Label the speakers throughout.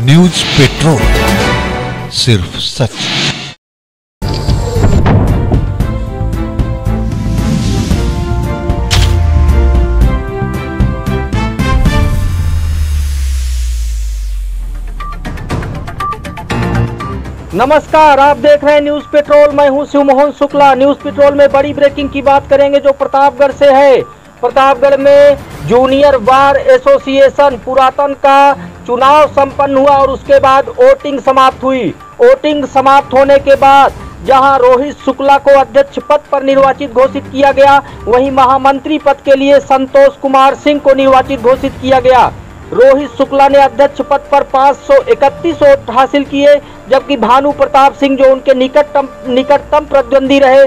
Speaker 1: News petrol, सिर्फ सच।
Speaker 2: नमस्कार, आप देख रहे हैं न्यूज पेट्रोल। मैं हूं शिवमोहन शुक्ला। न्यूज पेट्रोल में बड़ी ब्रेकिंग की बात करेंगे जो प्रतापगढ़ से है। प्रतापगढ़ में जूनियर बार एसोसिएशन पुरातन का चुनाव संपन्न हुआ और उसके बाद वोटिंग समाप्त हुई। वोटिंग समाप्त होने के बाद जहां रोहित शुक्ला को अध्यक्ष पद पर निर्वाचित घोषित किया गया, वहीं महामंत्री पद के लिए संतोष कुमार सिंह को निर्वाचित घोषित किया गया। रोहित शुक्ला ने अध्यक्ष पद पर 531 वोट हासिल किए, जबकि भानु प्रताप सिंह जो उनके निकटतम प्रतिद्वंदी रहे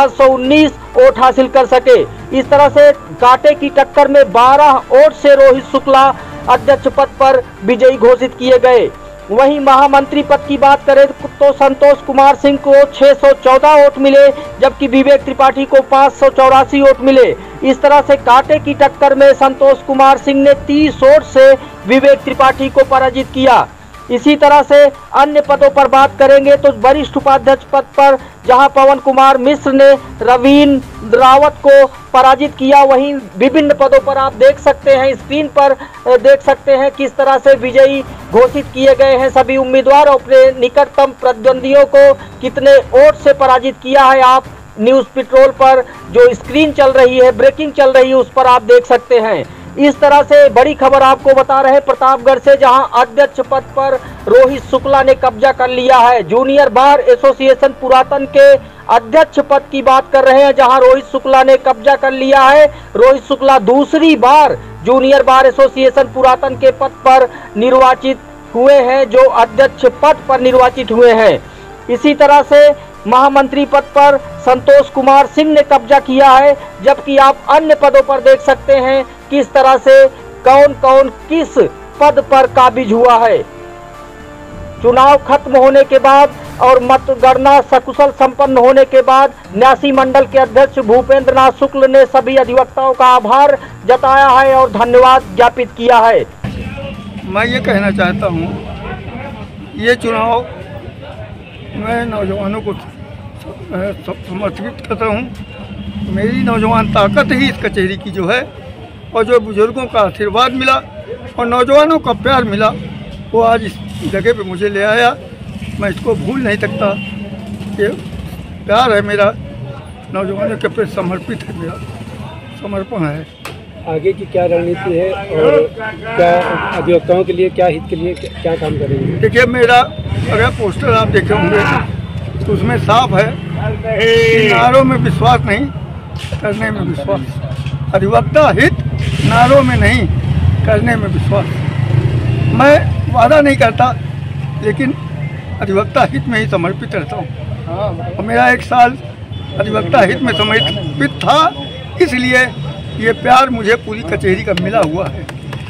Speaker 2: 519 वोट हासिल कर सके। इस तरह से कांटे की टक्कर में 12 वोट से रोहित शुक्ला अध्यक्ष पद पर विजयी घोषित किए गए। वहीं महामंत्री पद की बात करें तो संतोष कुमार सिंह को 614 वोट मिले, जबकि विवेक त्रिपाठी को 584 वोट मिले। इस तरह से कांटे की टक्कर में संतोष कुमार सिंह ने 30 वोट से विवेक त्रिपाठी को पराजित किया। इसी तरह से अन्य पदों पर बात करेंगे तो वरिष्ठ उपाध्यक्ष पद पर जहां पवन कुमार मिश्र ने रवींद्र रावत को पराजित किया, वहीं विभिन्न पदों पर आप देख सकते हैं, स्क्रीन पर देख सकते हैं किस तरह से विजयी घोषित किए गए हैं सभी उम्मीदवार। अपने निकटतम प्रतिद्वंदियों को कितने वोट से पराजित किया है आप न्यूज पेट्रोल पर जो स्क्रीन चल रही है, ब्रेकिंग चल रही है, उस पर आप देख सकते हैं। इस तरह से बड़ी खबर आपको बता रहे प्रतापगढ़ से, जहां अध्यक्ष पद पर रोहित शुक्ला ने कब्जा कर लिया है। जूनियर बार एसोसिएशन पुरातन के अध्यक्ष पद की बात कर रहे हैं, जहां रोहित शुक्ला ने कब्जा कर लिया है। रोहित शुक्ला दूसरी बार जूनियर बार एसोसिएशन पुरातन के पद पर निर्वाचित हुए हैं, जो अध्यक्ष पद पर निर्वाचित हुए हैं। इसी तरह से महामंत्री पद पर संतोष कुमार सिंह ने कब्जा किया है, जबकि आप अन्य पदों पर देख सकते हैं किस तरह से कौन कौन किस पद पर काबिज हुआ है। चुनाव खत्म होने के बाद और मतगणना सकुशल संपन्न होने के बाद न्यासी मंडल के अध्यक्ष भूपेंद्र नाथ शुक्ल ने सभी अधिवक्ताओं का आभार जताया है और धन्यवाद ज्ञापित किया है।
Speaker 3: मैं ये कहना चाहता हूँ, ये चुनाव मैं नौजवानों को समर्पित करता हूँ। मेरी नौजवान ताकत ही इस कचहरी की जो है, और जो बुजुर्गों का आशीर्वाद मिला और नौजवानों का प्यार मिला, वो आज इस जगह पे मुझे ले आया। मैं इसको भूल नहीं सकता। ये प्यार है मेरा, नौजवानों के प्रति समर्पित है, मेरा समर्पण है।
Speaker 4: आगे की क्या रणनीति है और क्या अधिवक्ताओं के लिए, क्या हित के लिए क्या काम करेंगे?
Speaker 3: देखिए, मेरा अगर पोस्टर आप देखे होंगे तो उसमें साफ है कि नारों में विश्वास नहीं, करने में विश्वास। अधिवक्ता हित, नारों में नहीं, करने में विश्वास। मैं वादा नहीं करता, लेकिन अधिवक्ता हित में ही समर्पित रहता हूँ। और मेरा 1 साल अधिवक्ता हित में समर्पित था, इसलिए ये प्यार मुझे पूरी कचहरी का मिला हुआ है।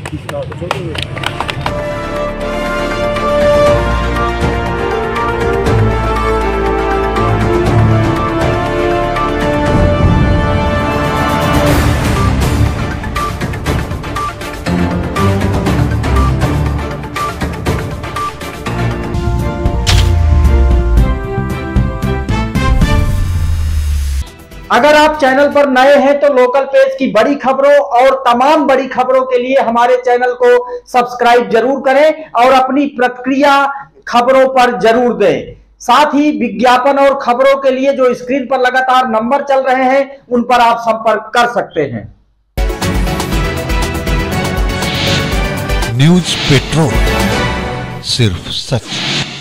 Speaker 2: अगर आप चैनल पर नए हैं तो लोकल पेज की बड़ी खबरों और तमाम बड़ी खबरों के लिए हमारे चैनल को सब्सक्राइब जरूर करें और अपनी प्रतिक्रिया खबरों पर जरूर दें। साथ ही विज्ञापन और खबरों के लिए जो स्क्रीन पर लगातार नंबर चल रहे हैं, उन पर आप संपर्क कर सकते हैं।
Speaker 1: न्यूज पेट्रोल, सिर्फ सच।